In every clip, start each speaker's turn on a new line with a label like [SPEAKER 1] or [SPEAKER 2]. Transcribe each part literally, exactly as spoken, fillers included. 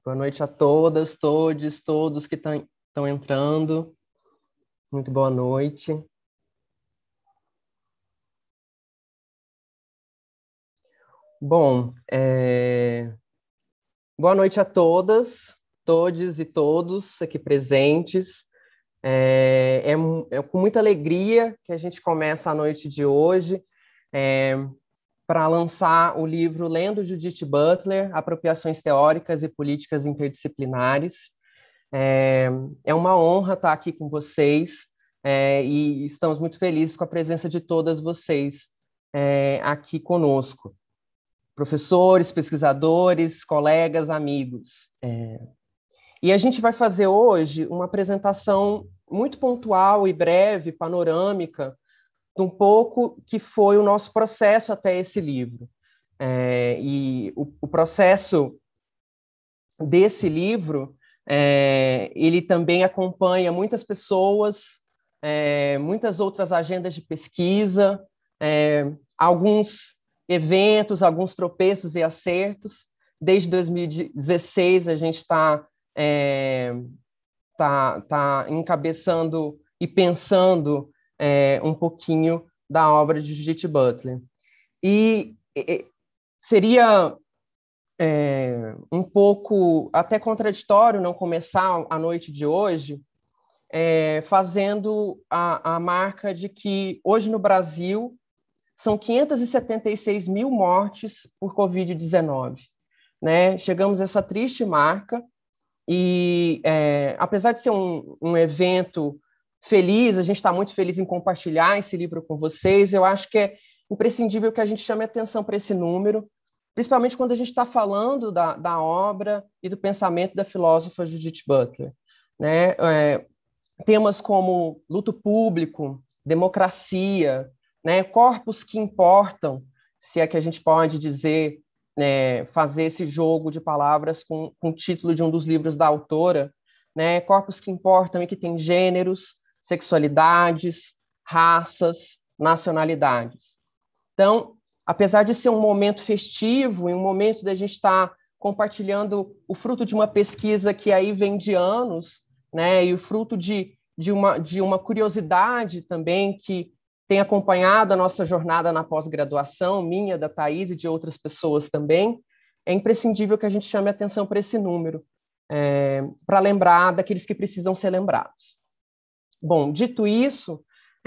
[SPEAKER 1] Boa noite a todas, todos, todos que estão entrando. Muito boa noite. Bom, é... boa noite a todas, todes e todos aqui presentes. É, é, é com muita alegria que a gente começa a noite de hoje é, para lançar o livro Lendo Judith Butler, Apropriações Teóricas e Políticas Interdisciplinares. É, é uma honra estar aqui com vocês é, e estamos muito felizes com a presença de todas vocês é, aqui conosco. Professores, pesquisadores, colegas, amigos. É, e a gente vai fazer hoje uma apresentação muito pontual e breve, panorâmica, de um pouco que foi o nosso processo até esse livro. É, e o, o processo desse livro, é, ele também acompanha muitas pessoas, é, muitas outras agendas de pesquisa, é, alguns eventos, alguns tropeços e acertos. Desde dois mil e dezesseis, a gente está é, tá, tá encabeçando e pensando é, um pouquinho da obra de Judith Butler. E, e seria é, um pouco até contraditório não começar a noite de hoje é, fazendo a, a marca de que hoje no Brasil são quinhentas e setenta e seis mil mortes por covid dezenove. Né? Chegamos a essa triste marca e, é, apesar de ser um, um evento feliz, a gente está muito feliz em compartilhar esse livro com vocês, eu acho que é imprescindível que a gente chame atenção para esse número, principalmente quando a gente está falando da, da obra e do pensamento da filósofa Judith Butler. Né? É, temas como luto público, democracia, né? Corpos que importam, se é que a gente pode dizer, né, fazer esse jogo de palavras com, com o título de um dos livros da autora, né? Corpos que importam e que têm gêneros, sexualidades, raças, nacionalidades. Então, apesar de ser um momento festivo, e um momento da gente estar compartilhando o fruto de uma pesquisa que aí vem de anos, né, e o fruto de, de, uma, de uma curiosidade também que tem acompanhado a nossa jornada na pós-graduação, minha, da Thaís e de outras pessoas também, é imprescindível que a gente chame atenção para esse número, é, para lembrar daqueles que precisam ser lembrados. Bom, dito isso,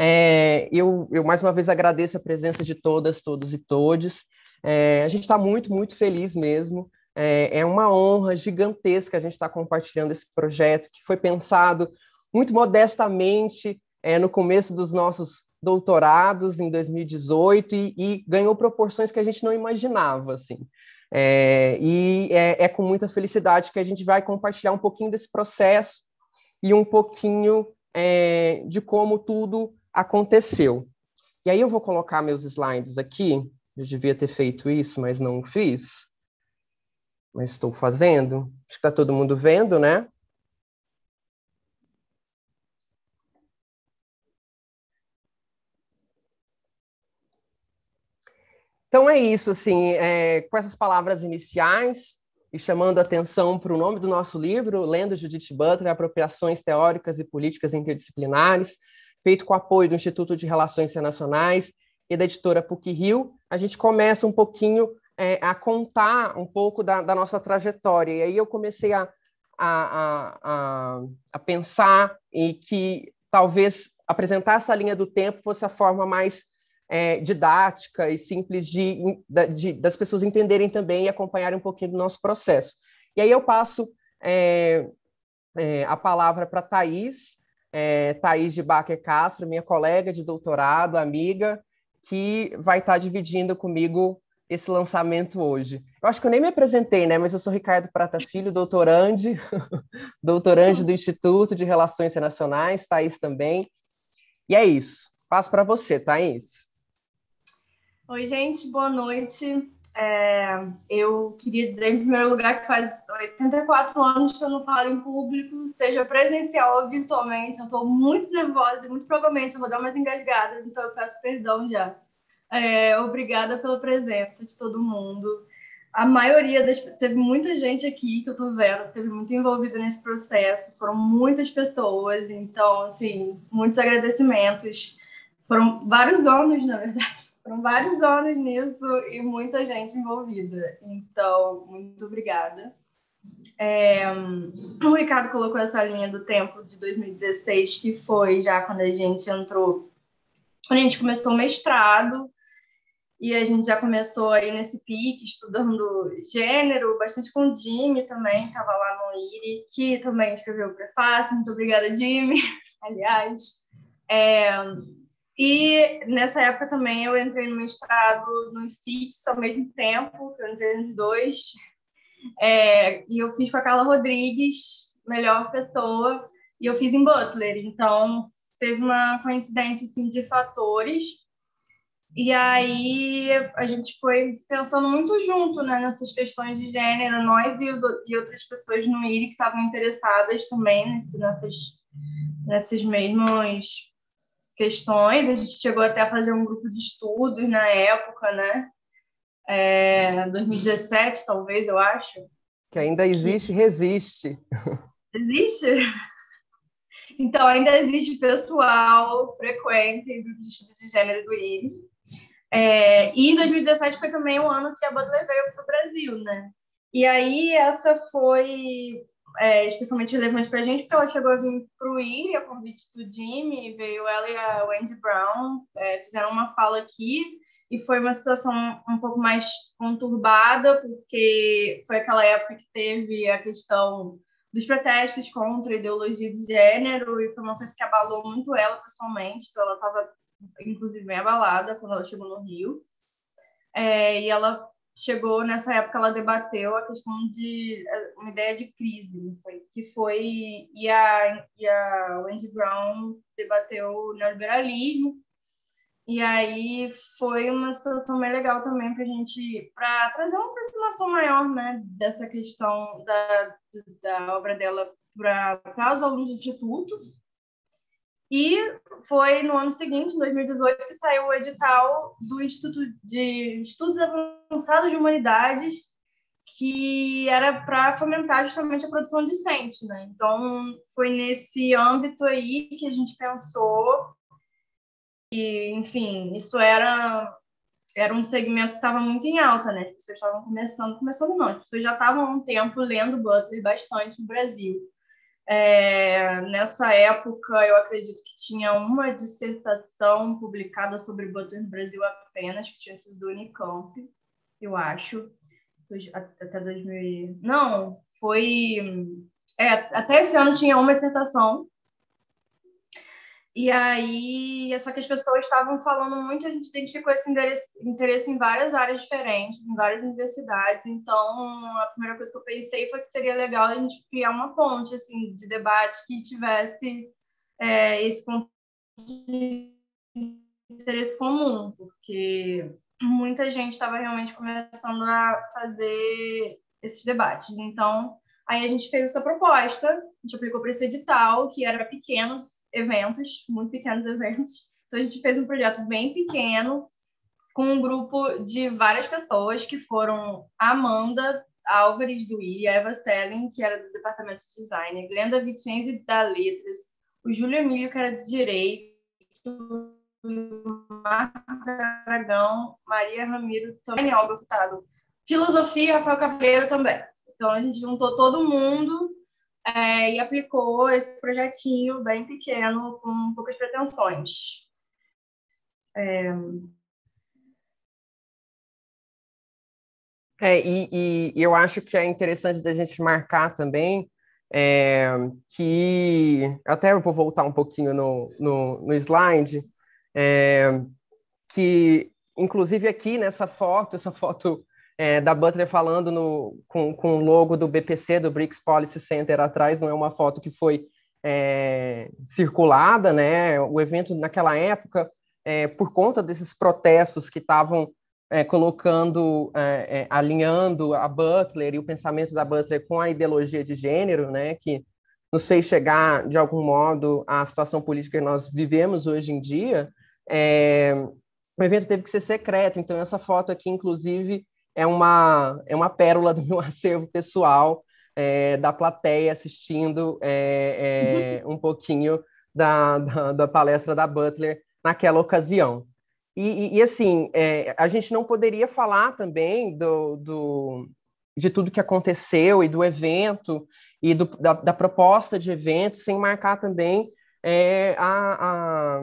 [SPEAKER 1] é, eu, eu mais uma vez agradeço a presença de todas, todos e todes. É, a gente está muito, muito feliz mesmo. É, é uma honra gigantesca a gente estar compartilhando esse projeto que foi pensado muito modestamente é, no começo dos nossos doutorados, em dois mil e dezoito, e, e ganhou proporções que a gente não imaginava, assim. É, e é, é com muita felicidade que a gente vai compartilhar um pouquinho desse processo e um pouquinho é, de como tudo aconteceu. E aí eu vou colocar meus slides aqui. Eu devia ter feito isso, mas não fiz. Mas estou fazendo. Acho que está todo mundo vendo, né? Então é isso, assim, é, com essas palavras iniciais e chamando a atenção para o nome do nosso livro, Lendo Judith Butler, Apropriações Teóricas e Políticas Interdisciplinares, feito com apoio do Instituto de Relações Internacionais e da editora PUC-Rio, a gente começa um pouquinho é, a contar um pouco da, da nossa trajetória. E aí eu comecei a, a, a, a pensar em que talvez apresentar essa linha do tempo fosse a forma mais É, didática e simples de, de, das pessoas entenderem também e acompanharem um pouquinho do nosso processo. E aí eu passo é, é, a palavra para a Thaís, é, Thaís de Bacher Castro, minha colega de doutorado, amiga, que vai estar dividindo comigo esse lançamento hoje. Eu acho que eu nem me apresentei, né? Mas eu sou Ricardo Prata Filho, doutorande, doutorande do Instituto de Relações Internacionais, Thaís também. E é isso. Passo para você, Thaís.
[SPEAKER 2] Oi, gente, boa noite. É, eu queria dizer, em primeiro lugar, que faz oitenta e quatro anos que eu não falo em público, seja presencial ou virtualmente. Eu estou muito nervosa e muito provavelmente eu vou dar umas engasgadas, então eu peço perdão já. É, obrigada pela presença de todo mundo. a maioria das... Teve muita gente aqui que eu tô vendo, teve muito envolvida nesse processo, foram muitas pessoas, então, assim, muitos agradecimentos. Foram vários anos, na verdade, foram vários anos nisso e muita gente envolvida. Então, muito obrigada. É, o Ricardo colocou essa linha do tempo de dois mil e dezesseis, que foi já quando a gente entrou, quando a gente começou o mestrado, e a gente já começou aí nesse pique, estudando gênero, bastante com o Jimmy também, estava lá no I R I, que também escreveu o prefácio. Muito obrigada, Jimmy, aliás. É, e nessa época também eu entrei no mestrado no I F I T S ao mesmo tempo, eu entrei nos dois. É, e eu fiz com a Carla Rodrigues, melhor pessoa, e eu fiz em Butler. Então, teve uma coincidência assim, de fatores. E aí a gente foi pensando muito junto, né, nessas questões de gênero, nós e, os, e outras pessoas no I R I que estavam interessadas também nesse, nessas, nessas mesmas questões. A gente chegou até a fazer um grupo de estudos na época, né? É, dois mil e dezessete, talvez, eu acho.
[SPEAKER 1] Que ainda existe e resiste.
[SPEAKER 2] Existe? Então, ainda existe pessoal frequente em grupos de estudos de gênero do I R I. É, e em dois mil e dezessete foi também o ano que a Butler veio para o Brasil, né? E aí essa foi é, especialmente relevante para a gente, porque ela chegou a vir para o I R I, a convite do Jimmy, veio ela e a Wendy Brown, é, fizeram uma fala aqui, e foi uma situação um pouco mais conturbada, porque foi aquela época que teve a questão dos protestos contra a ideologia de gênero, e foi uma coisa que abalou muito ela pessoalmente, então ela estava inclusive bem abalada quando ela chegou no Rio. É, e ela chegou, nessa época, ela debateu a questão de uma ideia de crise, foi, que foi, e a, e a Wendy Brown debateu o neoliberalismo, e aí foi uma situação bem legal também para a gente, para trazer uma aproximação maior, né, dessa questão da, da obra dela para os alunos do Instituto. E foi no ano seguinte, em dois mil e dezoito, que saiu o edital do Instituto de Estudos Avançados de Humanidades, que era para fomentar justamente a produção discente, né? Então, foi nesse âmbito aí que a gente pensou e, enfim, isso era, era um segmento que estava muito em alta, né? As pessoas estavam começando, começando não, as pessoas já estavam há um tempo lendo Butler bastante no Brasil. É, nessa época, eu acredito que tinha uma dissertação publicada sobre Butler no Brasil apenas, que tinha sido do Unicamp, eu acho, até dois mil. Não, foi... É, até esse ano tinha uma dissertação. E aí, só que as pessoas estavam falando muito, a gente identificou esse interesse, interesse em várias áreas diferentes, em várias universidades. Então, a primeira coisa que eu pensei foi que seria legal a gente criar uma ponte assim, de debate que tivesse é, esse ponto de interesse comum, porque muita gente estava realmente começando a fazer esses debates. Então, aí a gente fez essa proposta, a gente aplicou para esse edital, que era pequenos eventos, muito pequenos eventos. Então, a gente fez um projeto bem pequeno, com um grupo de várias pessoas, que foram a Amanda Álvares, do I R I, a Eva Selling, que era do Departamento de Design, a Glenda Vicenzi, da Letras, o Júlio Emílio, que era de Direito, Marcos Aragão, Maria Ramiro, também Olga Furtado, Filosofia, Rafael Cavaleiro também. Então, a gente juntou todo mundo É, e aplicou esse projetinho bem pequeno, com poucas pretensões. É,
[SPEAKER 1] é e, e eu acho que é interessante da gente marcar também é, que, até eu vou voltar um pouquinho no, no, no slide, é, que, inclusive aqui nessa foto, essa foto é, da Butler falando no, com, com o logo do B P C, do Briggs Policy Center atrás, não é uma foto que foi é, circulada, né? O evento naquela época, é, por conta desses protestos que estavam é, colocando, é, é, alinhando a Butler e o pensamento da Butler com a ideologia de gênero, né? Que nos fez chegar, de algum modo, à situação política que nós vivemos hoje em dia, é, o evento teve que ser secreto, então essa foto aqui, inclusive, é uma, é uma pérola do meu acervo pessoal, é, da plateia assistindo é, é, um pouquinho da, da, da palestra da Butler naquela ocasião. E, e, e assim, é, a gente não poderia falar também do, do, de tudo que aconteceu e do evento e do, da, da proposta de evento, sem marcar também é, a, a,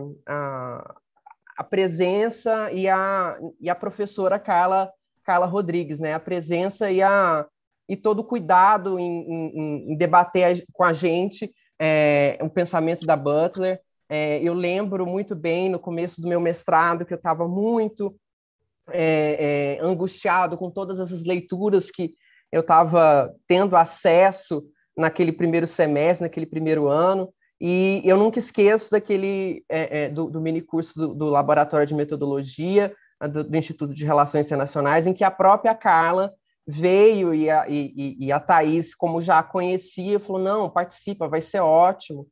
[SPEAKER 1] a, a presença e a, e a professora Carla, Carla Rodrigues, né? A presença e, a, e todo o cuidado em, em, em debater com a gente é, o pensamento da Butler. É, eu lembro muito bem, no começo do meu mestrado, que eu estava muito é, é, angustiado com todas essas leituras que eu estava tendo acesso naquele primeiro semestre, naquele primeiro ano, e eu nunca esqueço daquele é, é, do, do mini curso do, do Laboratório de Metodologia do, do Instituto de Relações Internacionais, em que a própria Carla veio e a, e, e a Thaís, como já a conhecia, falou, não, participa, vai ser ótimo.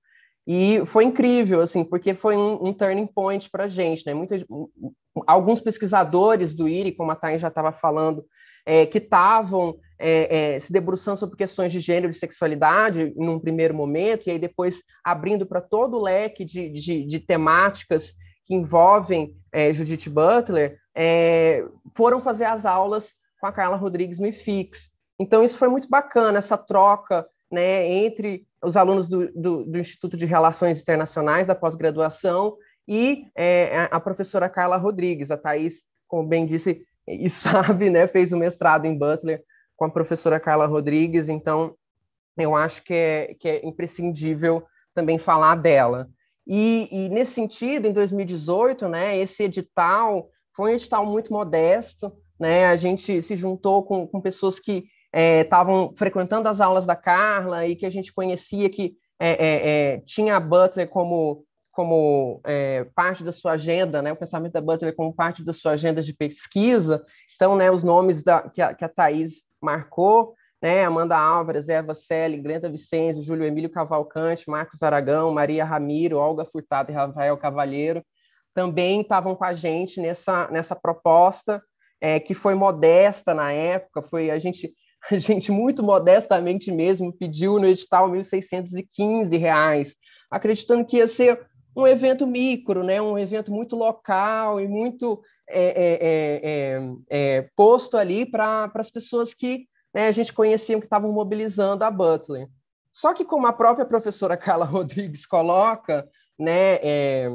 [SPEAKER 1] E foi incrível, assim, porque foi um, um turning point para a gente, né? Muitas, alguns pesquisadores do I R I, como a Thaís já estava falando, é, que estavam é, é, se debruçando sobre questões de gênero e sexualidade num primeiro momento, e aí depois abrindo para todo o leque de, de, de temáticas que envolvem é, Judith Butler, é, foram fazer as aulas com a Carla Rodrigues no I F I X. Então, isso foi muito bacana, essa troca, né, entre os alunos do, do, do Instituto de Relações Internacionais da pós-graduação e é, a professora Carla Rodrigues. A Thaís, como bem disse e sabe, né, fez o mestrado em Butler com a professora Carla Rodrigues, então eu acho que é, que é imprescindível também falar dela. E, e nesse sentido, em dois mil e dezoito, né, esse edital foi um edital muito modesto, né, a gente se juntou com, com pessoas que estavam é, frequentando as aulas da Carla e que a gente conhecia que é, é, é, tinha a Butler como, como é, parte da sua agenda, né, o pensamento da Butler como parte da sua agenda de pesquisa. Então, né, os nomes da, que, a, que a Thaís marcou, né, Amanda Álvares, Eva Selle, Glenda Vicenzio, Júlio Emílio Cavalcante, Marcos Aragão, Maria Ramiro, Olga Furtado e Rafael Cavalheiro, também estavam com a gente nessa, nessa proposta, é, que foi modesta na época, foi a gente... A gente muito modestamente mesmo pediu no edital mil seiscentos e quinze reais, acreditando que ia ser um evento micro, né? Um evento muito local e muito é, é, é, é, posto ali para as pessoas que, né, a gente conhecia, que estavam mobilizando a Butler. Só que, como a própria professora Carla Rodrigues coloca, né, é,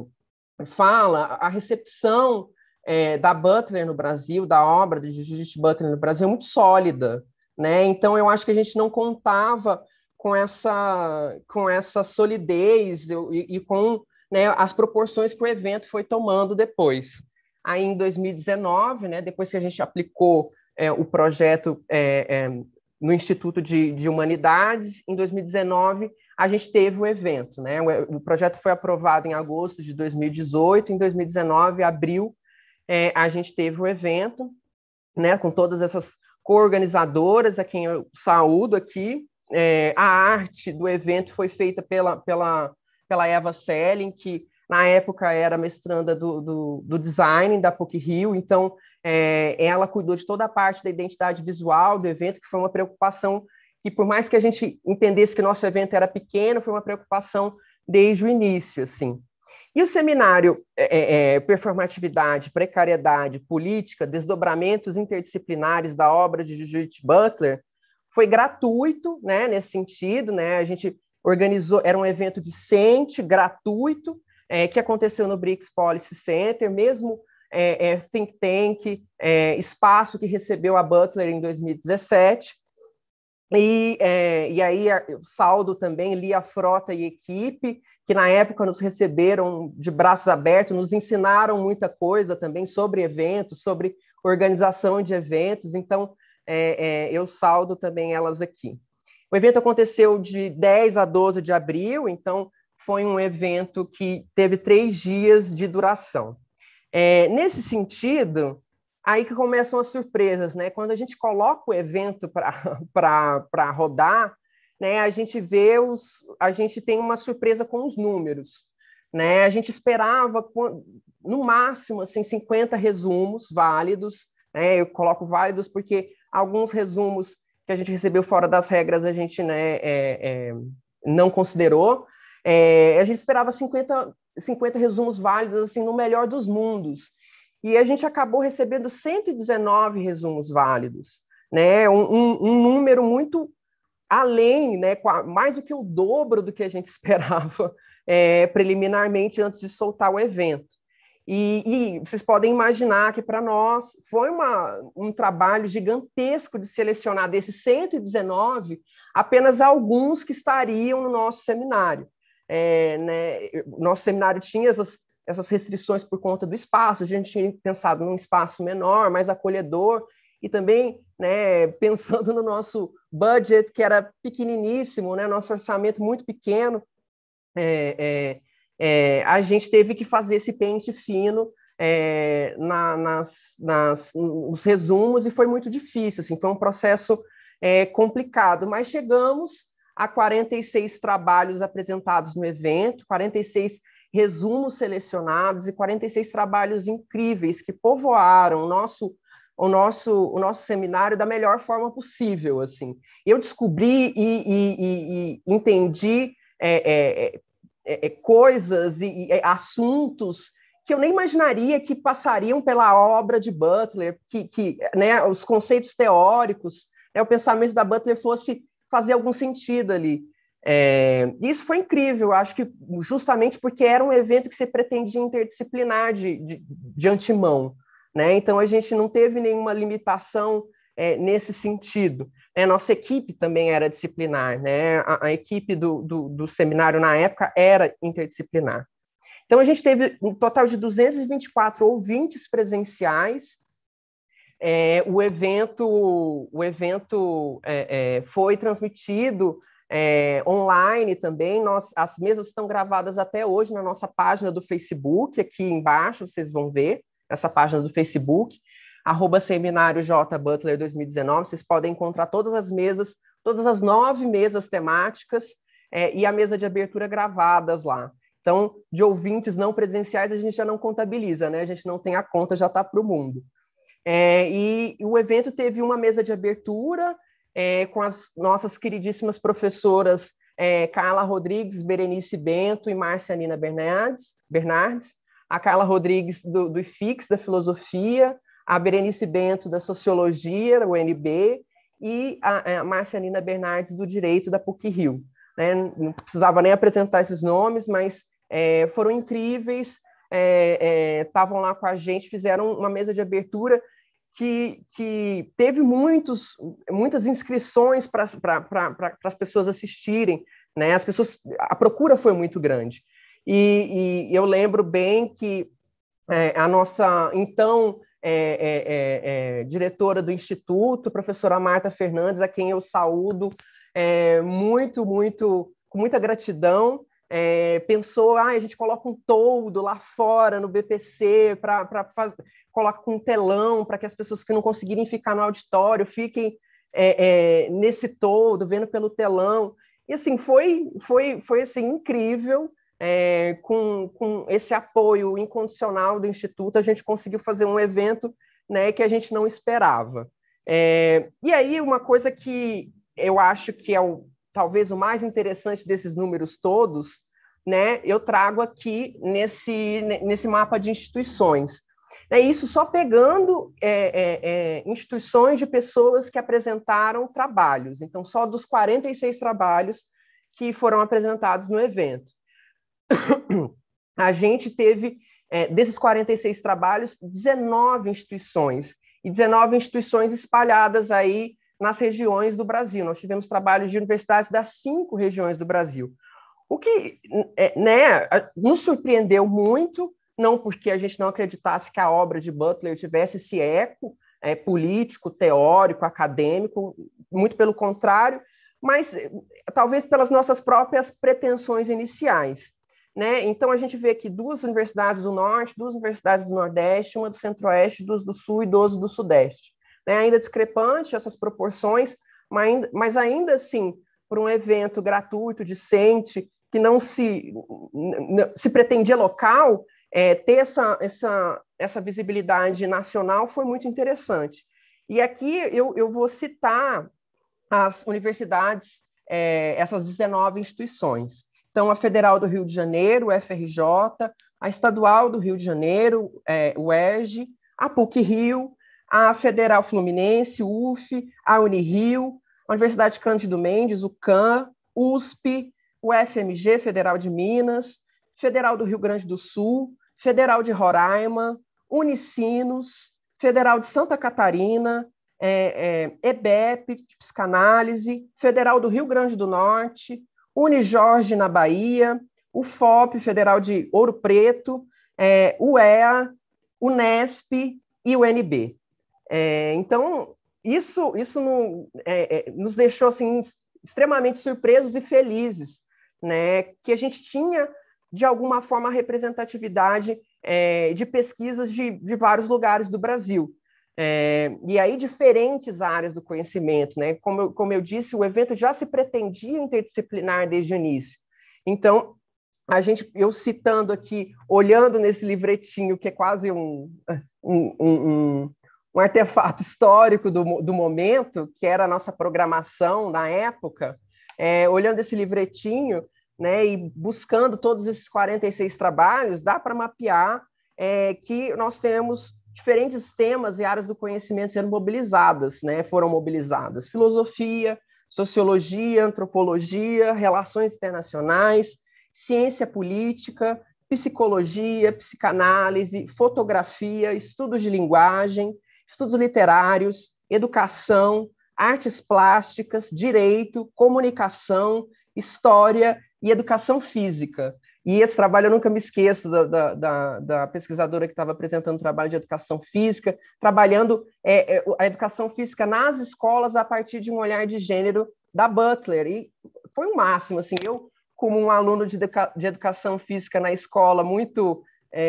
[SPEAKER 1] fala, a recepção é, da Butler no Brasil, da obra de Judith Butler no Brasil, é muito sólida. Né? Então, eu acho que a gente não contava com essa, com essa solidez e, e com, né, as proporções que o evento foi tomando depois. Aí, em dois mil e dezenove, né, depois que a gente aplicou é, o projeto é, é, no Instituto de, de Humanidades, em dois mil e dezenove, a gente teve o evento. Né? O, o projeto foi aprovado em agosto de dois mil e dezoito, em dois mil e dezenove, abril, é, a gente teve o evento, né, com todas essas co-organizadoras, a quem eu saúdo aqui. É, a arte do evento foi feita pela, pela, pela Eva Selling, que na época era mestranda do, do, do design da PUC-Rio, então é, ela cuidou de toda a parte da identidade visual do evento, que foi uma preocupação que, por mais que a gente entendesse que nosso evento era pequeno, foi uma preocupação desde o início, assim. E o seminário é, é, Performatividade, Precariedade, Política, Desdobramentos Interdisciplinares da obra de Judith Butler foi gratuito, né, nesse sentido, né, a gente organizou, era um evento discente, gratuito, é, que aconteceu no BRICS Policy Center, mesmo é, é, think tank, é, espaço que recebeu a Butler em dois mil e dezessete, E, é, e aí eu saldo também Lia Frota e equipe, que na época nos receberam de braços abertos, nos ensinaram muita coisa também sobre eventos, sobre organização de eventos, então é, é, eu saldo também elas aqui. O evento aconteceu de dez a doze de abril, então foi um evento que teve três dias de duração. É, nesse sentido, aí que começam as surpresas, né? Quando a gente coloca o evento para rodar, né, a gente vê os, a gente tem uma surpresa com os números, né? A gente esperava no máximo assim cinquenta resumos válidos, né? Eu coloco válidos porque alguns resumos que a gente recebeu fora das regras a gente, né, é, é, não considerou. É, a gente esperava cinquenta, cinquenta resumos válidos, assim, no melhor dos mundos. E a gente acabou recebendo cento e dezenove resumos válidos, né? Um, um, um número muito além, né? Mais do que o dobro do que a gente esperava é, preliminarmente antes de soltar o evento. E, e vocês podem imaginar que para nós foi uma, um trabalho gigantesco de selecionar desses cento e dezenove apenas alguns que estariam no nosso seminário. É, né, nosso seminário tinha essas, essas restrições por conta do espaço, a gente tinha pensado num espaço menor, mais acolhedor, e também, né, pensando no nosso budget, que era pequeniníssimo, né, nosso orçamento muito pequeno, é, é, é, a gente teve que fazer esse pente fino é, na, nas, nas, nos resumos, e foi muito difícil, assim, foi um processo é, complicado, mas chegamos a quarenta e seis trabalhos apresentados no evento, quarenta e seis resumos selecionados e quarenta e seis trabalhos incríveis que povoaram o nosso, o nosso, o nosso seminário da melhor forma possível. Assim. Eu descobri e, e, e, e entendi é, é, é, coisas e, e assuntos que eu nem imaginaria que passariam pela obra de Butler, que, que né, os conceitos teóricos, né, o pensamento da Butler fosse fazer algum sentido ali. É, isso foi incrível, acho que justamente porque era um evento que se pretendia interdisciplinar de, de, de antemão, né? Então a gente não teve nenhuma limitação é, nesse sentido. É, nossa equipe também era disciplinar, né? A, a equipe do, do, do seminário na época era interdisciplinar. Então a gente teve um total de duzentos e vinte e quatro ouvintes presenciais. É, o evento, o evento é, é, foi transmitido é, online também. Nós, as mesas estão gravadas até hoje na nossa página do Facebook, aqui embaixo vocês vão ver essa página do Facebook, arroba Seminário J Butler dois mil e dezenove. Vocês podem encontrar todas as mesas, todas as nove mesas temáticas é, e a mesa de abertura gravadas lá. Então, de ouvintes não presenciais, a gente já não contabiliza, né? A gente não tem a conta, já está para o mundo. É, e o evento teve uma mesa de abertura é, com as nossas queridíssimas professoras é, Carla Rodrigues, Berenice Bento e Márcia Nina Bernardes, Bernardes. A Carla Rodrigues do, do I F I X, da Filosofia, a Berenice Bento da Sociologia, da U N B, e a, a Márcia Nina Bernardes do Direito, da PUC-Rio. Né? Não precisava nem apresentar esses nomes, mas é, foram incríveis, estavam é, é, lá com a gente, fizeram uma mesa de abertura que, que teve muitos, muitas inscrições para pra, as pessoas assistirem, né? As pessoas, a procura foi muito grande. E, e eu lembro bem que é, a nossa, então, é, é, é, diretora do Instituto, professora Marta Fernandes, a quem eu saúdo é, muito, muito, com muita gratidão, é, pensou, ah, a gente coloca um toldo lá fora no B P C para fazer, coloca com um telão para que as pessoas que não conseguirem ficar no auditório fiquem é, é, nesse toldo, vendo pelo telão. E assim, foi, foi, foi assim, incrível. É, com, com esse apoio incondicional do Instituto, a gente conseguiu fazer um evento, né, que a gente não esperava. É, e aí, uma coisa que eu acho que é o, talvez o mais interessante desses números todos, né, eu trago aqui nesse, nesse mapa de instituições. É isso só pegando é, é, é, instituições de pessoas que apresentaram trabalhos. Então, só dos quarenta e seis trabalhos que foram apresentados no evento. A gente teve, é, desses quarenta e seis trabalhos, dezenove instituições, e dezenove instituições espalhadas aí nas regiões do Brasil. Nós tivemos trabalhos de universidades das cinco regiões do Brasil. O que é, né, nos surpreendeu muito, não porque a gente não acreditasse que a obra de Butler tivesse esse eco é, político, teórico, acadêmico, muito pelo contrário, mas talvez pelas nossas próprias pretensões iniciais. Né? Então, a gente vê aqui duas universidades do Norte, duas universidades do Nordeste, uma do Centro-Oeste, duas do Sul e doze do Sudeste. Né? Ainda discrepante essas proporções, mas ainda, mas ainda assim, por um evento gratuito, discente, que não se, não, se pretendia local, é, ter essa, essa, essa visibilidade nacional foi muito interessante. E aqui eu, eu vou citar as universidades, é, essas dezenove instituições. Então, a Federal do Rio de Janeiro, o F R J, a Estadual do Rio de Janeiro, é, o E R J, a PUC-Rio, a Federal Fluminense, U F, a Unirio, a Universidade Cândido Mendes, o C A M, U S P, o F M G, Federal de Minas, Federal do Rio Grande do Sul, Federal de Roraima, Unicinos, Federal de Santa Catarina, é, é, E B E P, de Psicanálise, Federal do Rio Grande do Norte, Unijorge, na Bahia, o F O P, Federal de Ouro Preto, é, o E A, Unesp e o U N B. É, então, isso, isso no, é, é, nos deixou assim, extremamente surpresos e felizes, né, que a gente tinha, de alguma forma, a representatividade é, de pesquisas de, de vários lugares do Brasil. É, e aí, diferentes áreas do conhecimento, né? Como eu, como eu disse, o evento já se pretendia interdisciplinar desde o início. Então, a gente, eu citando aqui, olhando nesse livretinho, que é quase um, um, um, um artefato histórico do, do momento, que era a nossa programação na época, é, olhando esse livretinho, né, e buscando todos esses quarenta e seis trabalhos, dá para mapear é, que nós temos diferentes temas e áreas do conhecimento sendo mobilizadas, né, foram mobilizadas. Filosofia, sociologia, antropologia, relações internacionais, ciência política, psicologia, psicanálise, fotografia, estudos de linguagem, estudos literários, educação, artes plásticas, direito, comunicação, história e educação física. E esse trabalho eu nunca me esqueço da, da, da, da pesquisadora que estava apresentando o trabalho de educação física, trabalhando é, é, a educação física nas escolas a partir de um olhar de gênero da Butler. E foi o máximo, assim, eu, como um aluno de, educa de educação física na escola, muito,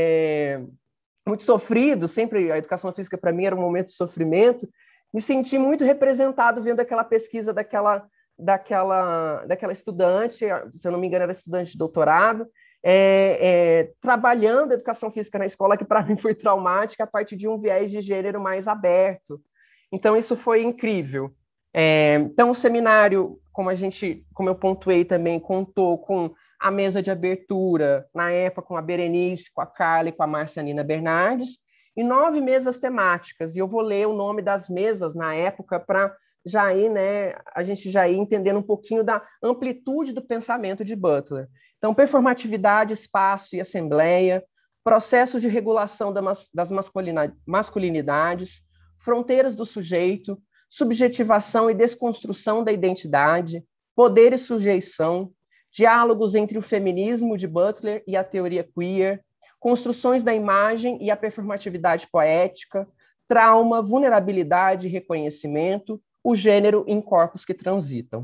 [SPEAKER 1] é, muito sofrido, sempre a educação física para mim era um momento de sofrimento, me senti muito representado vendo aquela pesquisa daquela, daquela, daquela estudante, se eu não me engano era estudante de doutorado, É, é, trabalhando a educação física na escola, que para mim foi traumática, a partir de um viés de gênero mais aberto. Então, isso foi incrível. É, então, o seminário, como a gente, como eu pontuei também, contou com a mesa de abertura, na época, com a Berenice, com a Carla e com a Marcianina Bernardes, e nove mesas temáticas. E eu vou ler o nome das mesas na época para já ir, né, a gente já ir entendendo um pouquinho da amplitude do pensamento de Butler. Então, performatividade, espaço e assembleia, processos de regulação das masculinidades, fronteiras do sujeito, subjetivação e desconstrução da identidade, poder e sujeição, diálogos entre o feminismo de Butler e a teoria queer, construções da imagem e a performatividade poética, trauma, vulnerabilidade e reconhecimento, o gênero em corpos que transitam,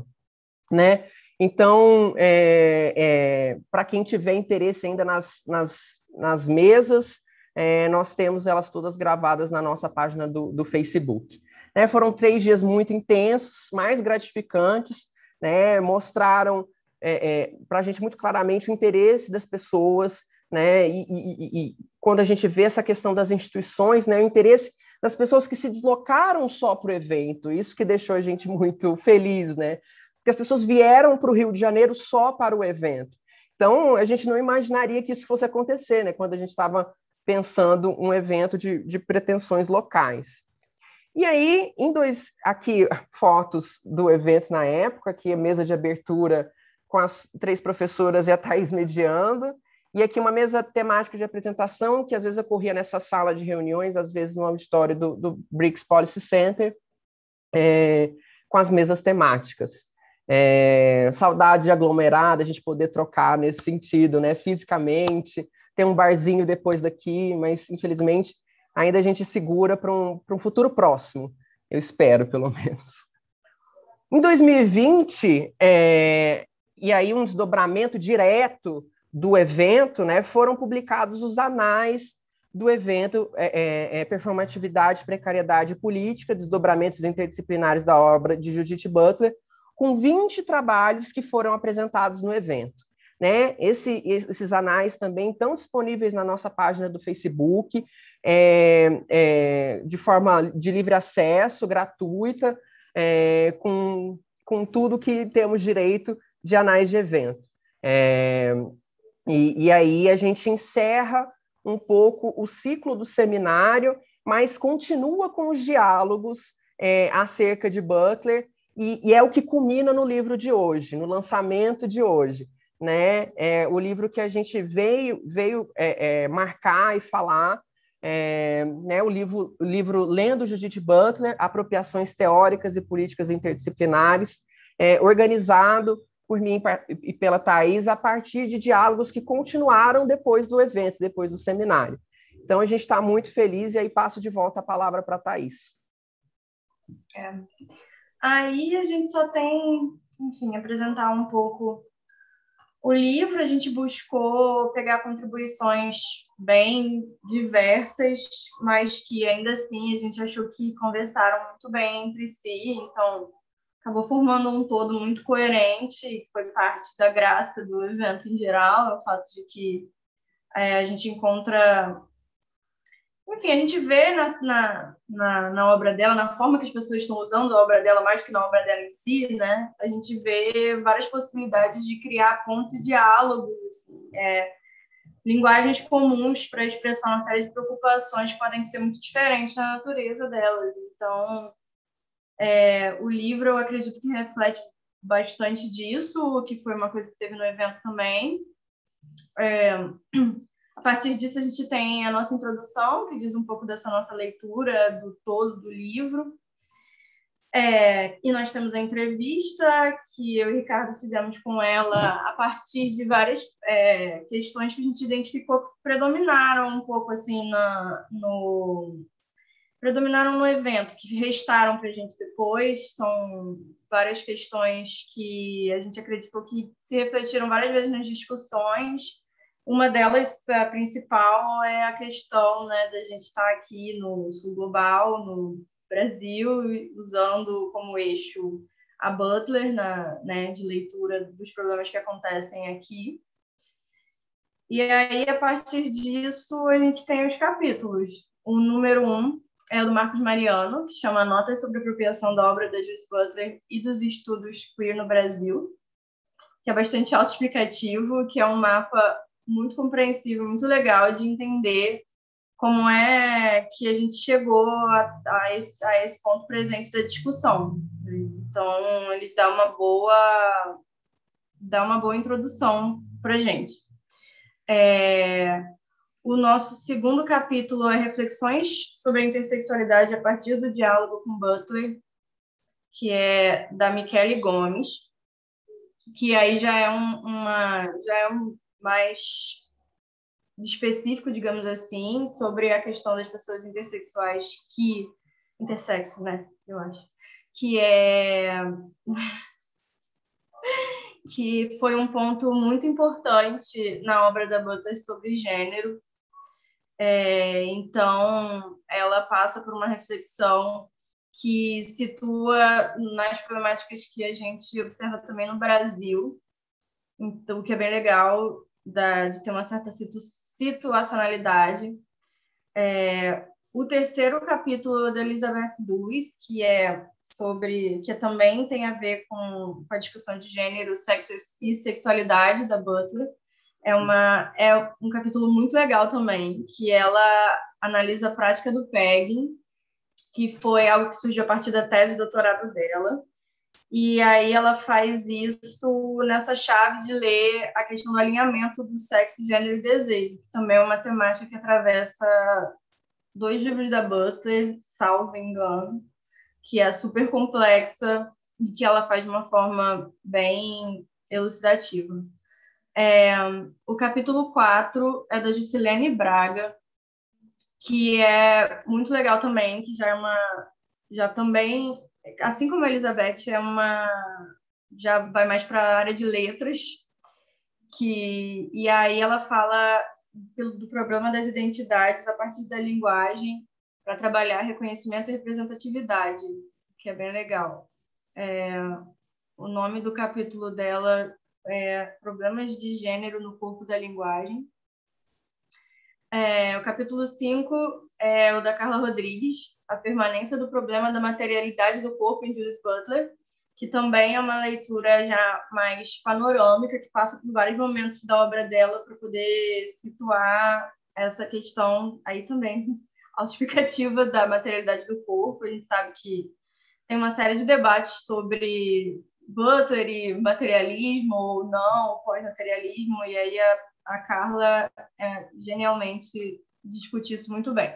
[SPEAKER 1] né? Então, é, é, para quem tiver interesse ainda nas, nas, nas mesas, é, nós temos elas todas gravadas na nossa página do, do Facebook. Né, foram três dias muito intensos, mais gratificantes, né, mostraram é, é, para a gente muito claramente o interesse das pessoas, né, e, e, e quando a gente vê essa questão das instituições, né, o interesse das pessoas que se deslocaram só para o evento, isso que deixou a gente muito feliz, né? Porque as pessoas vieram para o Rio de Janeiro só para o evento. Então, a gente não imaginaria que isso fosse acontecer, né? Quando a gente estava pensando um evento de, de pretensões locais. E aí, em dois, aqui, fotos do evento na época, aqui a mesa de abertura com as três professoras e a Thaís mediando, e aqui uma mesa temática de apresentação, que às vezes ocorria nessa sala de reuniões, às vezes no auditório do, do Briggs Policy Center, é, com as mesas temáticas. É, saudade de aglomerada, a gente poder trocar nesse sentido, né, fisicamente, ter um barzinho depois daqui, mas infelizmente ainda a gente segura para um, para um futuro próximo, eu espero, pelo menos. Em dois mil e vinte, é, e aí um desdobramento direto do evento, né, foram publicados os anais do evento é, é, Performatividade, Precariedade e Política, Desdobramentos Interdisciplinares da Obra de Judith Butler, com vinte trabalhos que foram apresentados no evento. Né? Esse, esses anais também estão disponíveis na nossa página do Facebook, é, é, de forma de livre acesso, gratuita, é, com, com tudo que temos direito de anais de evento. É, e, e aí a gente encerra um pouco o ciclo do seminário, mas continua com os diálogos é, acerca de Butler, e, e é o que culmina no livro de hoje, no lançamento de hoje. Né? É, o livro que a gente veio, veio é, é, marcar e falar, é, né, o, livro, o livro Lendo Judith Butler, Apropriações Teóricas e Políticas Interdisciplinares, é, organizado por mim e pela Thaís, a partir de diálogos que continuaram depois do evento, depois do seminário. Então, a gente está muito feliz, e aí passo de volta a palavra para a Thaís.
[SPEAKER 2] É. Aí a gente só tem, enfim, apresentar um pouco o livro. A gente buscou pegar contribuições bem diversas, mas que ainda assim a gente achou que conversaram muito bem entre si, então acabou formando um todo muito coerente, que foi parte da graça do evento em geral, o fato de que é, a gente encontra... Enfim, a gente vê na, na, na, na obra dela, na forma que as pessoas estão usando a obra dela, mais que na obra dela em si, né? A gente vê várias possibilidades de criar pontos e diálogos, assim, é, linguagens comuns para expressar uma série de preocupações que podem ser muito diferentes na natureza delas. Então, é, o livro, eu acredito que reflete bastante disso, que foi uma coisa que teve no evento também. É, a partir disso, a gente tem a nossa introdução, que diz um pouco dessa nossa leitura do todo do livro. É, e nós temos a entrevista que eu e o Ricardo fizemos com ela a partir de várias é, questões que a gente identificou que predominaram um pouco assim na, no... predominaram no evento, que restaram para a gente depois. São várias questões que a gente acreditou que se refletiram várias vezes nas discussões. Uma delas, a principal, é a questão, né, da gente estar aqui no Sul Global, no Brasil, usando como eixo a Butler, na, né, de leitura dos problemas que acontecem aqui. E aí, a partir disso, a gente tem os capítulos. O número um é o do Marcos Mariano, que chama Notas sobre a Apropriação da Obra da Judith Butler e dos Estudos Queer no Brasil, que é bastante autoexplicativo, que é um mapa muito compreensível, muito legal de entender como é que a gente chegou a, a, esse, a esse ponto presente da discussão. Então, ele dá uma boa, dá uma boa introdução para a gente. É, o nosso segundo capítulo é Reflexões sobre a Intersexualidade a partir do diálogo com Butler, que é da Michele Gomes, que aí já é um, uma, já é um mais específico, digamos assim, sobre a questão das pessoas intersexuais que... Intersexo, né? Eu acho. Que é... que foi um ponto muito importante na obra da Butler sobre gênero. É, então, ela passa por uma reflexão que situa nas problemáticas que a gente observa também no Brasil, então, o que é bem legal da, de ter uma certa situ, situacionalidade. É, o terceiro capítulo da Elizabeth Lewis, que é sobre, que também tem a ver com, com a discussão de gênero, sexo e sexualidade da Butler. É, uma, é um capítulo muito legal também, que ela analisa a prática do pegging, que foi algo que surgiu a partir da tese de doutorado dela. E aí ela faz isso nessa chave de ler a questão do alinhamento do sexo, gênero e desejo, que também é uma temática que atravessa dois livros da Butler, salvo engano, que é super complexa e que ela faz de uma forma bem elucidativa. É, o capítulo quatro é da Juscelene Braga, que é muito legal também, que já é uma... já também, assim como a Elizabeth, é uma... já vai mais para a área de letras, que, e aí ela fala do problema das identidades a partir da linguagem para trabalhar reconhecimento e representatividade, que é bem legal. É, o nome do capítulo dela é Problemas de Gênero no Corpo da Linguagem. É, o capítulo cinco é o da Carla Rodrigues, A Permanência do Problema da Materialidade do Corpo em Judith Butler, que também é uma leitura já mais panorâmica, que passa por vários momentos da obra dela para poder situar essa questão aí também autoexplicativa da materialidade do corpo. A gente sabe que tem uma série de debates sobre Butler e materialismo ou não, pós-materialismo, e aí a, a Carla é, genialmente discute isso muito bem.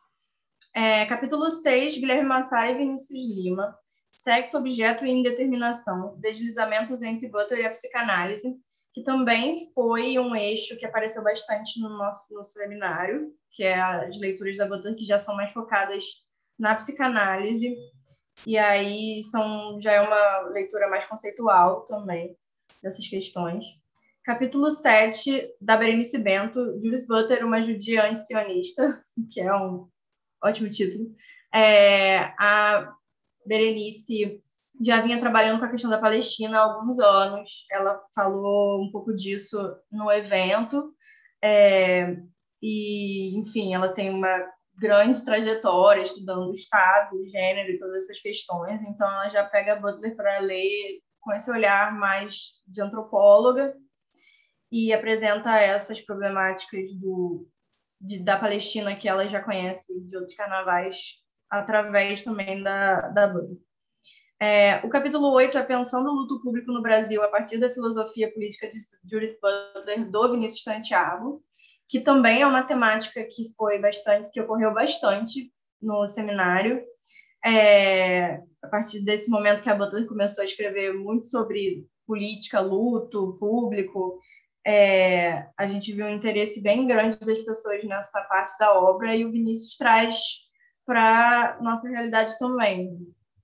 [SPEAKER 2] É, capítulo seis, Guilherme Massara e Vinícius Lima, Sexo, Objeto e Indeterminação, Deslizamentos entre Butler e a Psicanálise, que também foi um eixo que apareceu bastante no nosso no seminário, que é as leituras da Butler que já são mais focadas na psicanálise, e aí são, já é uma leitura mais conceitual também dessas questões. Capítulo sete, da Berenice Bento, Judith Butler, uma judia anti-sionista, que é um ótimo título. É, a Berenice já vinha trabalhando com a questão da Palestina há alguns anos. Ela falou um pouco disso no evento. É, e, enfim, ela tem uma grande trajetória estudando o Estado, o gênero e todas essas questões. Então, ela já pega Butler para ler com esse olhar mais de antropóloga e apresenta essas problemáticas do, de, da Palestina que ela já conhece de outros carnavais através também da, da Butler. É, o capítulo oito é Pensando o Luto Público no Brasil a partir da filosofia política de Judith Butler, do Vinícius Santiago, que também é uma temática que foi bastante, que ocorreu bastante no seminário. É, a partir desse momento que a Butler começou a escrever muito sobre política, luto público, é, a gente viu um interesse bem grande das pessoas nessa parte da obra, e o Vinícius traz para nossa realidade também.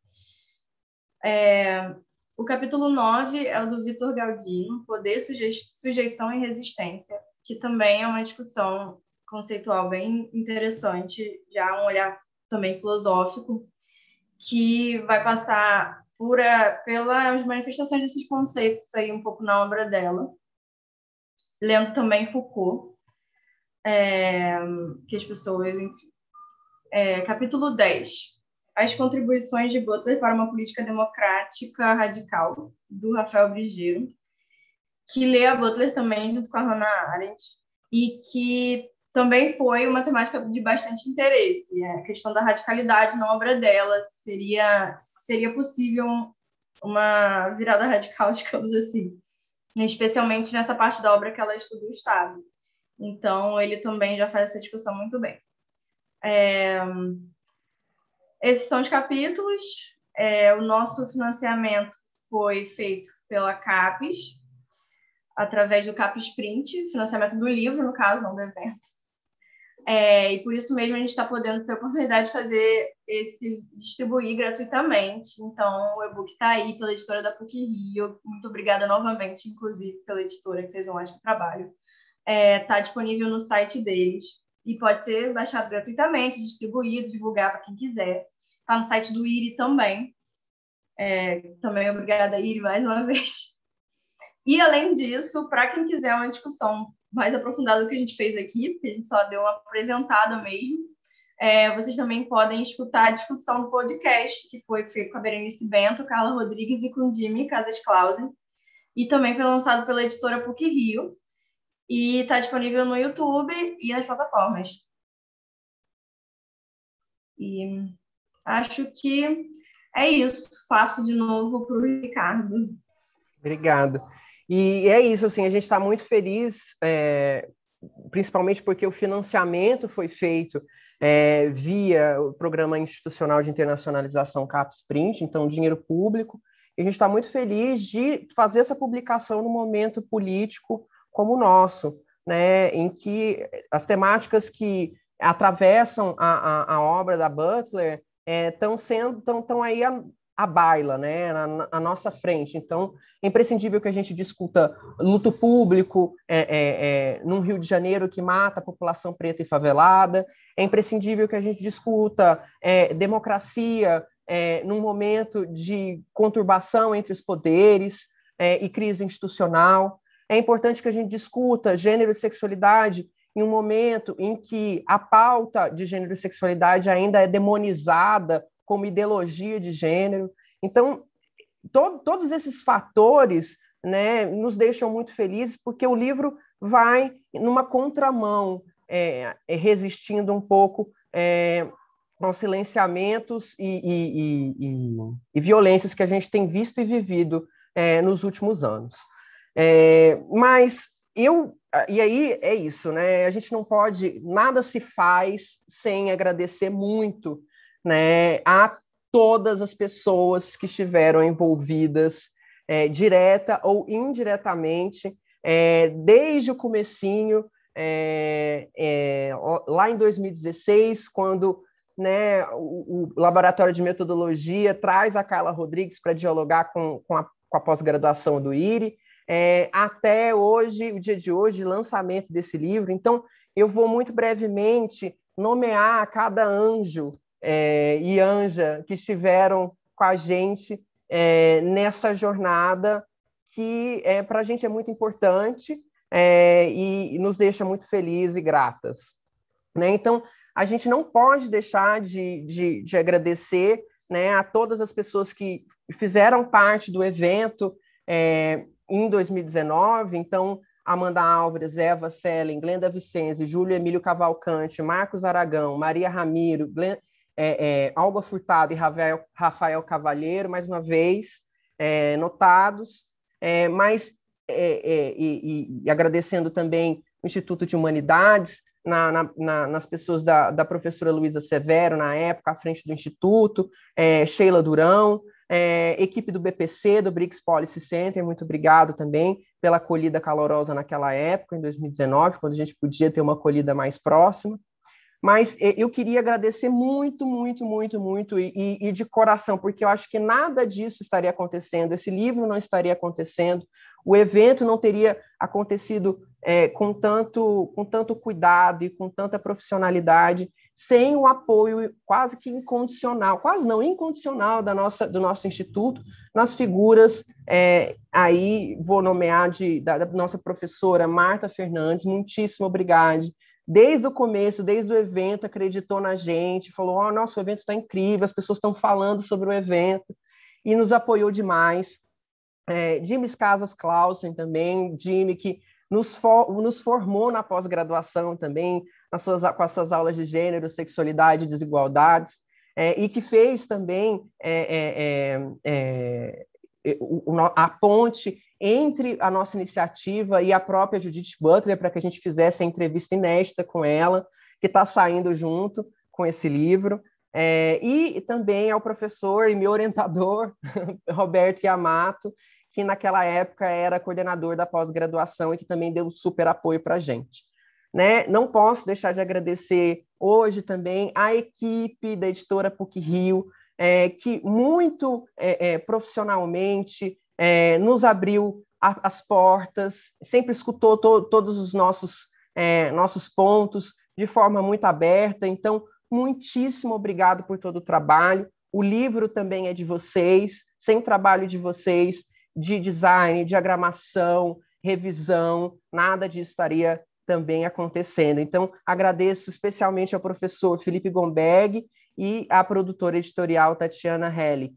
[SPEAKER 2] É, o capítulo nove é o do Vitor Galdino, Poder, Suje Sujeição e Resistência, que também é uma discussão conceitual bem interessante, já um olhar também filosófico, que vai passar por a, pelas manifestações desses conceitos aí um pouco na obra dela, lendo também Foucault, é, que as pessoas, enfim. É, capítulo dez, As Contribuições de Butler para uma Política Democrática Radical, do Rafael Brigeiro, que lê a Butler também junto com a Hannah Arendt, e que também foi uma temática de bastante interesse. A questão da radicalidade na obra dela, seria, seria possível uma virada radical, digamos assim, especialmente nessa parte da obra que ela estuda o Estado. Então, ele também já faz essa discussão muito bem. É... Esses são os capítulos. É, o nosso financiamento foi feito pela CAPES, através do CAPES Print, financiamento do livro, no caso, não do evento. É, e por isso mesmo a gente está podendo ter a oportunidade de fazer esse, distribuir gratuitamente. Então, o e-book está aí pela editora da PUC-Rio. Muito obrigada novamente, inclusive, pela editora, que fez um ótimo trabalho. Está é, disponível no site deles e pode ser baixado gratuitamente, distribuído, divulgar para quem quiser. Está no site do I R I também. É, também obrigada, I R I, mais uma vez. E, além disso, para quem quiser uma discussão mais aprofundada do que a gente fez aqui, porque a gente só deu uma apresentada mesmo, é, vocês também podem escutar a discussão do podcast, que foi feito com a Berenice Bento, Carla Rodrigues e com o Jimmy Casas Clausen, e também foi lançado pela editora PUC-Rio, e está disponível no YouTube e nas plataformas. E acho que é isso. Passo de novo para o Ricardo.
[SPEAKER 1] Obrigado. E é isso, assim, a gente está muito feliz, é, principalmente porque o financiamento foi feito é, via o Programa Institucional de Internacionalização CAPES Print, então dinheiro público, e a gente está muito feliz de fazer essa publicação num momento político como o nosso, né, em que as temáticas que atravessam a, a, a obra da Butler estão é, sendo tão, tão aí a, a baila, né, na, na nossa frente. Então, é imprescindível que a gente discuta luto público é, é, é, num Rio de Janeiro que mata a população preta e favelada. É imprescindível que a gente discuta é, democracia é, num momento de conturbação entre os poderes é, e crise institucional. É importante que a gente discuta gênero e sexualidade em um momento em que a pauta de gênero e sexualidade ainda é demonizada como ideologia de gênero. Então, to- todos esses fatores, né, nos deixam muito felizes, porque o livro vai numa contramão, é, é, resistindo um pouco é, aos silenciamentos e, e, e, e, e violências que a gente tem visto e vivido é, nos últimos anos. É, mas eu, e aí é isso, né? A gente não pode, nada se faz sem agradecer muito, né, a todas as pessoas que estiveram envolvidas, é, direta ou indiretamente, é, desde o comecinho, é, é, lá em dois mil e dezesseis, quando, né, o, o Laboratório de Metodologia traz a Carla Rodrigues para dialogar com, com a, com a pós-graduação do I R I, é, até hoje, o dia de hoje, lançamento desse livro. Então, eu vou muito brevemente nomear cada anjo é, e anja que estiveram com a gente é, nessa jornada, que é, para a gente é muito importante é, e, e nos deixa muito felizes e gratas. Né? Então, a gente não pode deixar de, de, de agradecer, né, a todas as pessoas que fizeram parte do evento é, em dois mil e dezenove. Então, Amanda Álvares, Eva Selen, Glenda Vicenzi, Júlio Emílio Cavalcante, Marcos Aragão, Maria Ramiro, Glenn, é, é, Alba Furtado e Rafael, Rafael Cavalheiro, mais uma vez, é, notados, é, mas é, é, e, e agradecendo também o Instituto de Humanidades, Na, na, nas pessoas da, da professora Luísa Severo, na época, à frente do Instituto, é, Sheila Durão, é, equipe do B P C, do BRICS Policy Center, muito obrigado também pela acolhida calorosa naquela época, em dois mil e dezenove, quando a gente podia ter uma acolhida mais próxima. Mas eu queria agradecer muito, muito, muito, muito, e, e de coração, porque eu acho que nada disso estaria acontecendo, esse livro não estaria acontecendo, o evento não teria acontecido é, com, tanto, com tanto cuidado e com tanta profissionalidade, sem o apoio quase que incondicional, quase não, incondicional da nossa, do nosso instituto, nas figuras, é, aí vou nomear de, da, da nossa professora Marta Fernandes, muitíssimo obrigado. Desde o começo, desde o evento, acreditou na gente, falou, oh, nosso evento está incrível, as pessoas estão falando sobre o evento, e nos apoiou demais. É, Jimmy Casas Clausen também, Jimmy, que nos, for, nos formou na pós-graduação também, nas suas, com as suas aulas de gênero, sexualidade e desigualdades, é, e que fez também é, é, é, o, a ponte entre a nossa iniciativa e a própria Judith Butler, para que a gente fizesse a entrevista inédita com ela, que está saindo junto com esse livro, é, e também ao professor e meu orientador, Roberto Yamato, que naquela época era coordenador da pós-graduação e que também deu super apoio para a gente. Né? Não posso deixar de agradecer hoje também a equipe da editora PUC-Rio, é, que muito é, é, profissionalmente é, nos abriu a, as portas, sempre escutou to, todos os nossos, é, nossos pontos de forma muito aberta. Então, muitíssimo obrigado por todo o trabalho. O livro também é de vocês, sem o trabalho de vocês, de design, diagramação, revisão, nada disso estaria também acontecendo. Então, agradeço especialmente ao professor Felipe Gomberg e à produtora editorial Tatiana Hellick.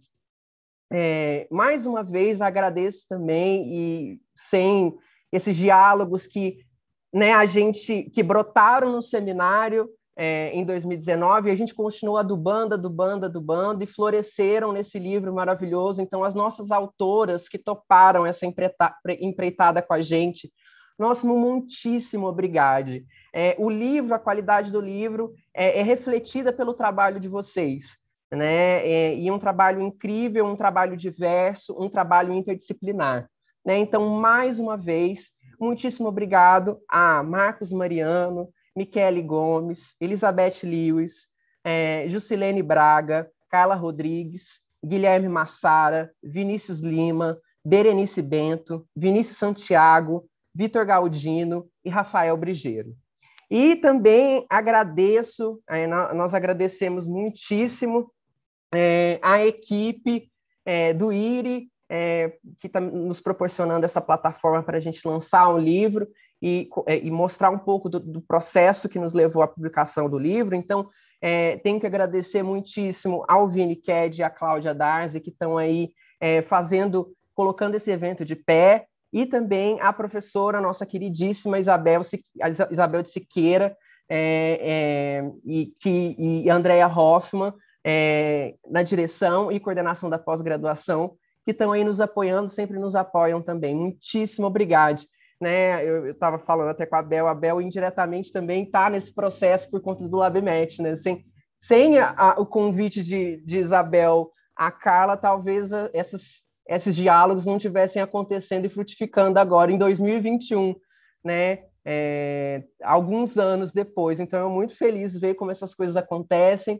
[SPEAKER 1] É, mais uma vez, agradeço também, e sem esses diálogos que, né, a gente, que brotaram no seminário é, em dois mil e dezenove, a gente continuou adubando, adubando, adubando, e floresceram nesse livro maravilhoso. Então, as nossas autoras que toparam essa empreitada com a gente, nosso muitíssimo obrigado. É, o livro, a qualidade do livro é, é refletida pelo trabalho de vocês, né? É, e um trabalho incrível, um trabalho diverso, um trabalho interdisciplinar. Né? Então, mais uma vez, muitíssimo obrigado a Marcos Mariano, Michele Gomes, Elizabeth Lewis, é, Juscelene Braga, Carla Rodrigues, Guilherme Massara, Vinícius Lima, Berenice Bento, Vinícius Santiago, Vitor Galdino e Rafael Brigeiro. E também agradeço, nós agradecemos muitíssimo é, a equipe é, do I R I, é, que está nos proporcionando essa plataforma para a gente lançar um livro, e, e mostrar um pouco do, do processo que nos levou à publicação do livro. Então, é, tenho que agradecer muitíssimo ao Vini Ked e à Cláudia Darzi, que estão aí é, fazendo, colocando esse evento de pé, e também a professora, nossa queridíssima Isabel, Isabel de Siqueira, é, é, e, que, e Andrea Hoffman, é, na direção e coordenação da pós-graduação, que estão aí nos apoiando, sempre nos apoiam também. Muitíssimo obrigado. Né? Eu estava falando até com a Bel, a Bel indiretamente também está nesse processo por conta do LabMatch, né? Sem, sem a, a, o convite de, de Isabel a Carla, talvez a, essas, esses diálogos não tivessem acontecendo e frutificando agora em dois mil e vinte e um, né? É, alguns anos depois. Então, eu muito feliz ver como essas coisas acontecem,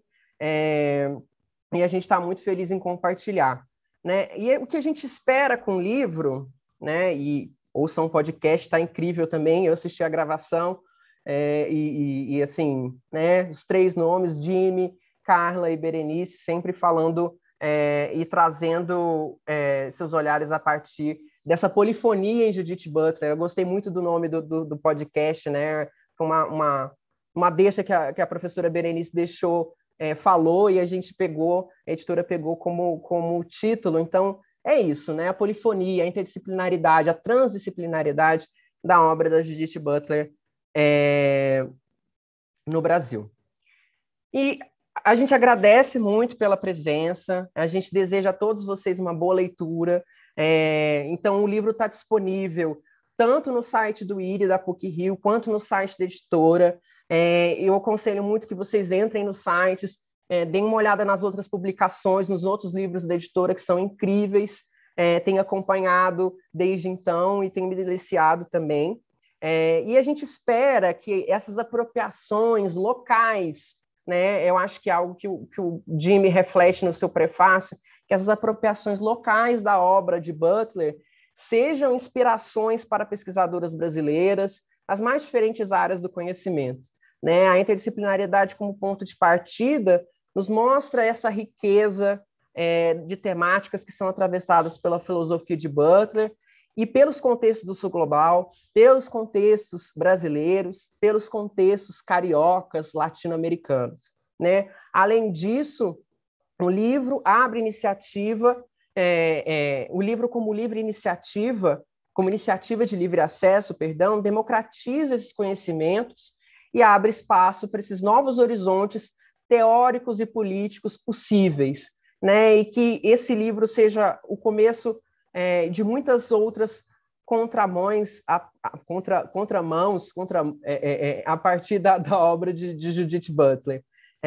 [SPEAKER 1] é, e a gente está muito feliz em compartilhar. Né? E o que a gente espera com o livro, né? E ouçam um podcast, está incrível também, eu assisti a gravação, é, e, e, e, assim, né, os três nomes, Jimmy, Carla e Berenice, sempre falando é, e trazendo é, seus olhares a partir dessa polifonia em Judith Butler. Eu gostei muito do nome do, do, do podcast, né? Foi uma, uma, uma deixa que a, que a professora Berenice deixou, é, falou, e a gente pegou, a editora pegou como, como título. Então, é isso, né? A polifonia, a interdisciplinaridade, a transdisciplinaridade da obra da Judith Butler é, no Brasil. E a gente agradece muito pela presença, a gente deseja a todos vocês uma boa leitura. É, então, o livro está disponível tanto no site do I R I, da PUC-Rio, quanto no site da editora. É, eu aconselho muito que vocês entrem nos sites, é, deem uma olhada nas outras publicações, nos outros livros da editora, que são incríveis. É, tenho acompanhado desde então e tenho me deliciado também. É, e a gente espera que essas apropriações locais, né, eu acho que é algo que o, que o Jimmy reflete no seu prefácio, que essas apropriações locais da obra de Butler sejam inspirações para pesquisadoras brasileiras, as mais diferentes áreas do conhecimento. Né? A interdisciplinariedade como ponto de partida nos mostra essa riqueza é, de temáticas que são atravessadas pela filosofia de Butler e pelos contextos do sul global, pelos contextos brasileiros, pelos contextos cariocas, latino-americanos. Né? Além disso, o livro abre iniciativa, é, é, o livro como livre iniciativa, como iniciativa de livre acesso, perdão, democratiza esses conhecimentos e abre espaço para esses novos horizontes teóricos e políticos possíveis, né? E que esse livro seja o começo é, de muitas outras contramões, a, a, contra, contramãos, contra, é, é, a partir da, da obra de, de Judith Butler.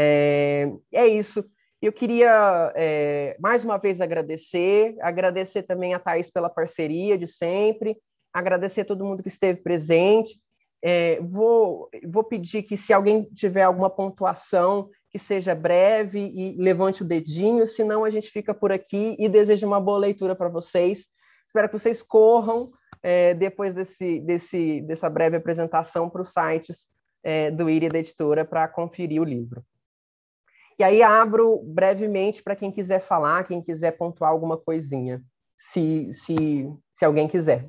[SPEAKER 1] É, é isso. Eu queria, é, mais uma vez, agradecer, agradecer também a Thaís pela parceria de sempre, agradecer a todo mundo que esteve presente. É, vou, vou pedir que, se alguém tiver alguma pontuação, que seja breve e levante o dedinho, senão a gente fica por aqui e desejo uma boa leitura para vocês. Espero que vocês corram, é, depois desse, desse, dessa breve apresentação, para os sites é, do I R I e da editora para conferir o livro. E aí abro brevemente para quem quiser falar, quem quiser pontuar alguma coisinha, se, se, se alguém quiser.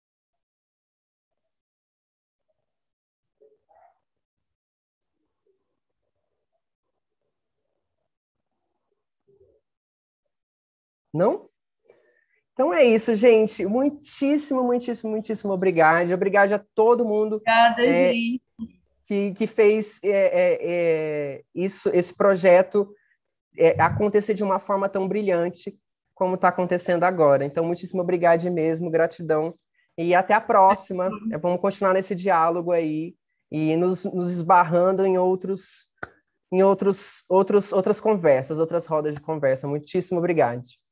[SPEAKER 1] Não? Então é isso, gente. Muitíssimo, muitíssimo, muitíssimo obrigado. Obrigado a todo mundo.
[SPEAKER 2] Obrigada,
[SPEAKER 1] é,
[SPEAKER 2] Gi.
[SPEAKER 1] Que, que fez é, é, é, isso, esse projeto é, acontecer de uma forma tão brilhante como está acontecendo agora. Então, muitíssimo obrigado mesmo, gratidão. E até a próxima. É, vamos continuar nesse diálogo aí e nos, nos esbarrando em outros, em outros, outros, outras conversas, outras rodas de conversa. Muitíssimo obrigado.